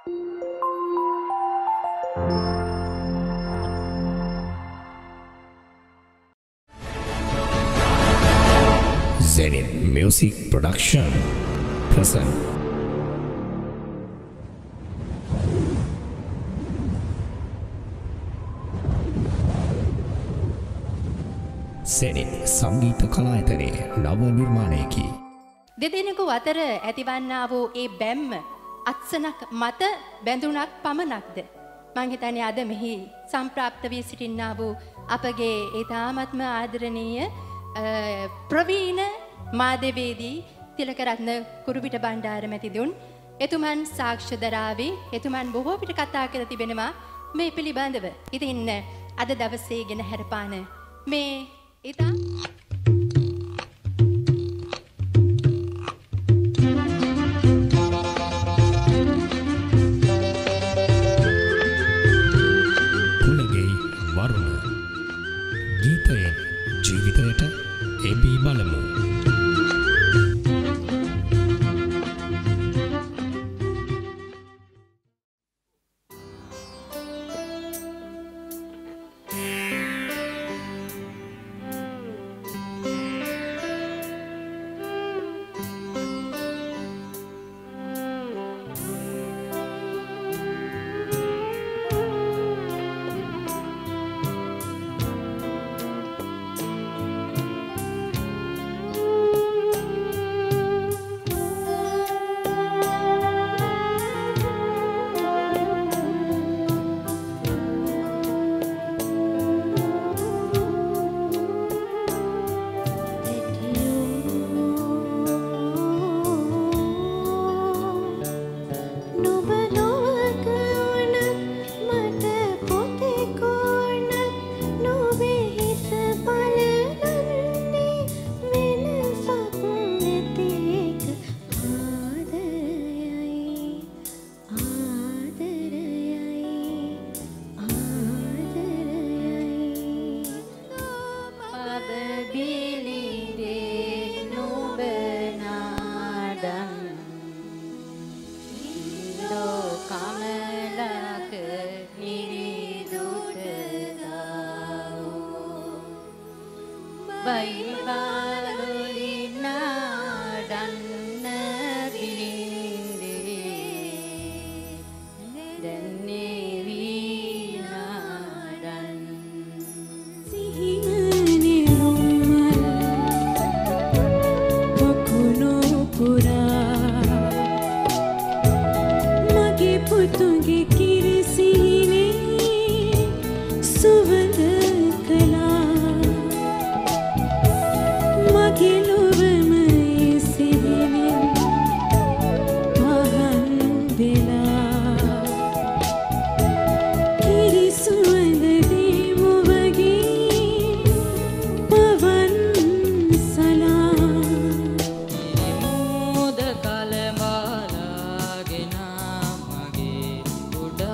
Zenith Music Production present Zenith සංගීත කලායතනයේ නව නිර්මාණයකි. දෙදෙනෙකු අතර ඇතිවන්නා වූ ඒ බැම්ම අත්සනක් මත බැඳුණක් පමණක්ද? මං හිතන්නේ අද මෙහි සම්ප්‍රාප්ත වී සිටින්නා වූ අපගේ ඊ타ත්ම ආදරණීය ප්‍රවීණ මාධ්‍යවේදී තිලකරත්න කුරුපිට බණ්ඩාර මැතිතුන් එතුමන් සාක්ෂි දරාවි. එතුමන් බොහෝ විට කතා කර තිබෙනවා මේ පිළිබඳව. ඉතින් අද දවසේ ගෙන හැරපාන මේ ඊතා කුලගේ වරුණ ගීතයෙන් ජීවිතයට එබී බලමු. උඩ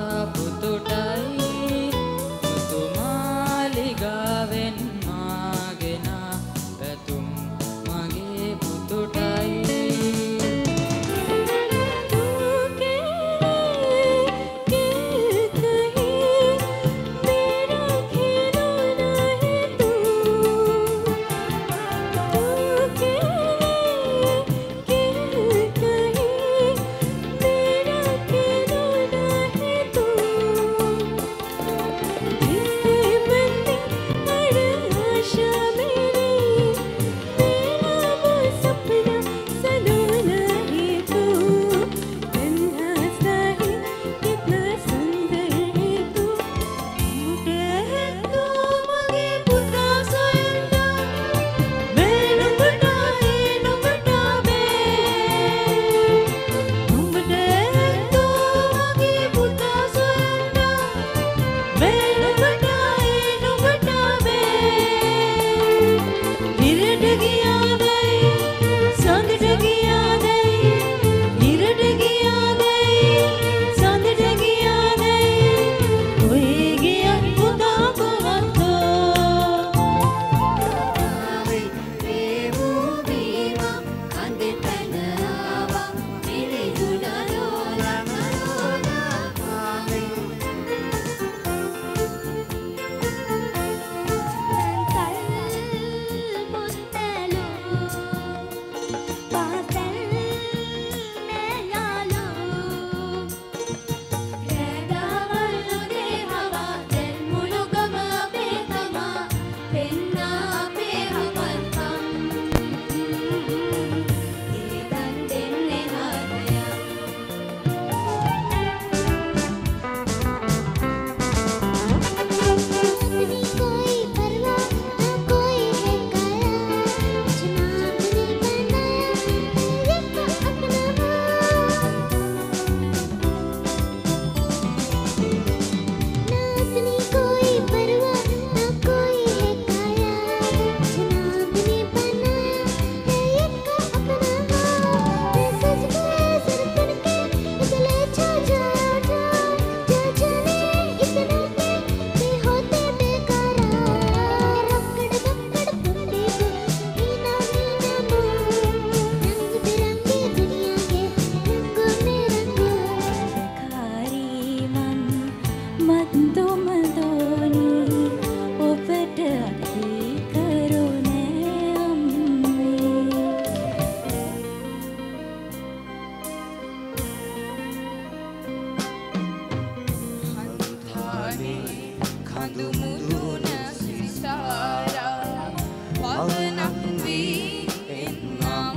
මුදුන සිතාරා පවනක් වී එන්නම්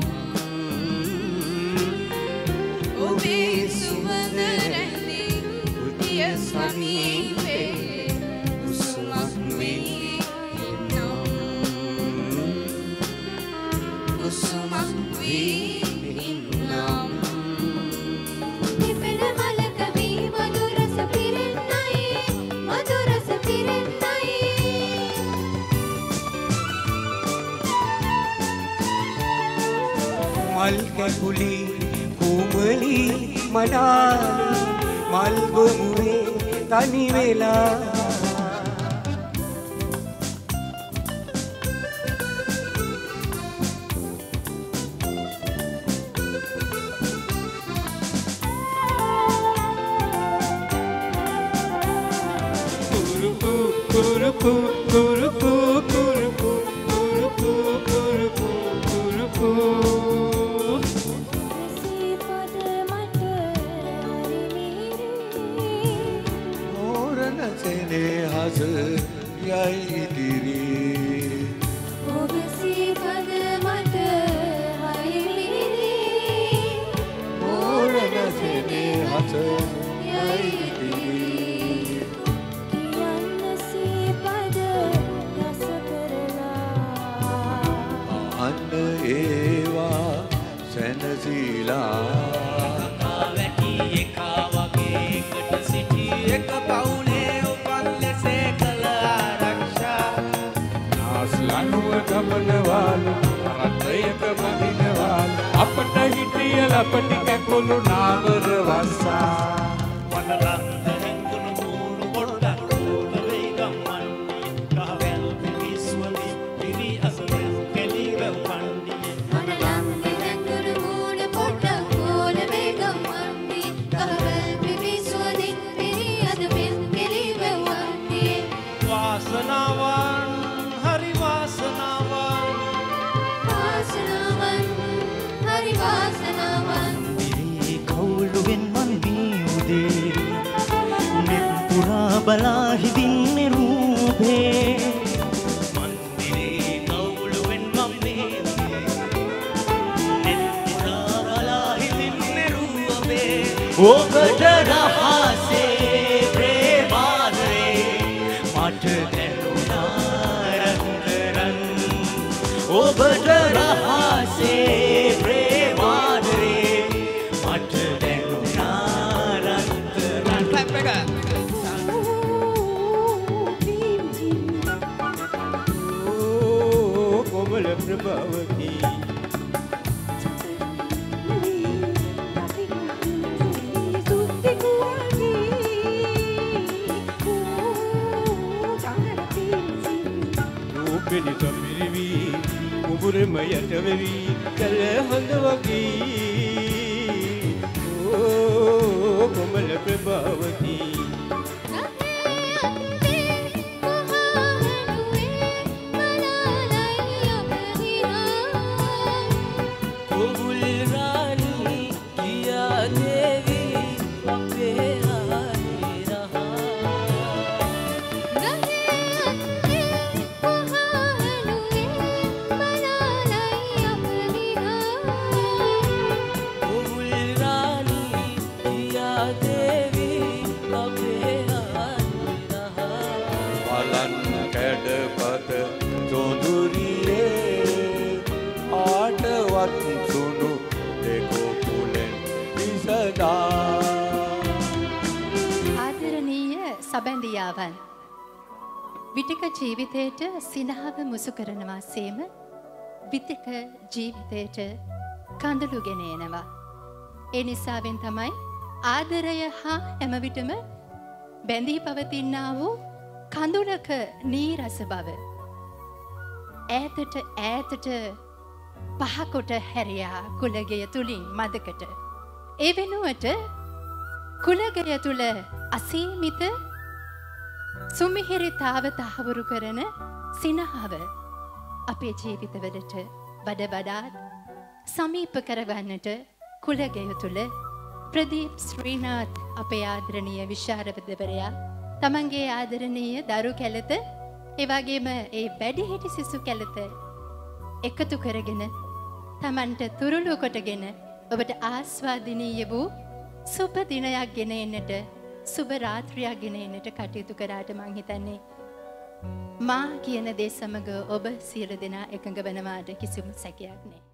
ඔබේ සුවඳ රැඳි උදිය සමීපේ උසුමක් වී එන්නම් උසුමක් වී එන්නම් නිපෙන මලක වී මధు රස පිරෙන්නයි මధు රස පිරෙන්නයි මල් කැකුලි කුමලි මඩාලි මල් ගොමුවේ තනි වෙලා kurupu kurupu kurupu kurupu kurupu kurupu ඕරණ සෙනෙහස යයි ඉදිරි ඔබ සිපද මට හයිමිරි ඕරණ සෙනෙහස යයි ඉදිරි කියන්න සිපද රස කරලා අන්න ඒවා සැනසීලා වැටි එකා වගේ එකට සිටි එක පවුලේ උපන් ලෙසේ කළ ආරක්ෂා ආස්ලනුව ගමනවාලු රටයක බඳිනවාලු අපට හිටිය ලපටි කැකුළු නාමර වස්සා වනලන්ද හැංගුණු මූණු පොඩ්ඩක් ඕන වෙයි ගම්මන්ඩිය කහවැල් පිවිස්වලි පිරි අසුරෙන් කෙලිව වන්ඩිය මනලම් දෙදැඟුරු මූණ පොඩ්ඩක් ඕන වේගම් වන්දි කහවැල් පිවිසුවදින් පිරි අද මෙන් කෙලිව වන්දි වාසනාවන් හරි වාසනාවන් වාසනාවන් හරි වාසනාවන් පිරි කවුළුවෙන් මන් වී උදේ නෙත් පුරා බලා හිදින්නේ රූපේ මන්දිරේ කවුළුවෙන් මන් වී උදේ නෙත් පුරා බලා හිදින්නේ රූපේ ඔබට රහසේ ප්‍රේමාදරේ මට දැනුණා රන්තරන් ඔබට රහසේ ප්‍රේමාදරේ මට දැනුණා රන්තරන් ක්ලැප් එක කොමල ප්‍රභවති රූපෙනි සමිරිවි කුඹුරෙම යටවෙවි කල හඳ වගේ කොමල ප්‍රභවති කුඹුල් රාණි කියා දේවි අපේ ආරේ කුඹුල් රාණි කියා දේවි අපේ ආරේ බලන් කැඩපත සොඳුරියේ ආටවත් සුණු දෙකොපුලෙන් විසදා ආදරණීය සබැඳියාවන් විටක ජීවිතයට සිනහව මුසු කරනවා සේම විටක ජීවිතයට කඳුළු ගෙන එනවා. ඒ නිසාවෙන් තමයි ආදරය හා හැම විටම බැඳී පවතිනා වූ කඳුලක නීරස බව ඈතට ඈතට පහකොට හැරියා කුලගය තුලින් මදකට. ඒ වෙනුවට කුලගය තුල අසීමිත සුමිහිරිතාව තහවුරු කරන සිනහව අපේ ජීවිතවලට වඩ වඩාත් සමීප කරගන්නට කුලගය තුල ප්‍රදීප් ශ්‍රීනාත් අපේ ආදරණීය විශාරදවරයා තමන්ගේ ආදරණීය දරු කැලත ඒ වගේම ඒ වැඩිහිටි සිසු කැලත එකතු කරගෙන තමන්ට තුරුළු කොටගෙන ඔබට ආස්වාදනීය වූ සුබ දිනයක් ගෙන එන්නට සුබ රාත්‍රියක් ගෙන එන්නට කටයුතු කරාට මං හිතන්නේ මා කියන දේ සමග ඔබ සියලු දෙනා එකඟ වෙනවාට කිසිම සැකයක් නැහැ.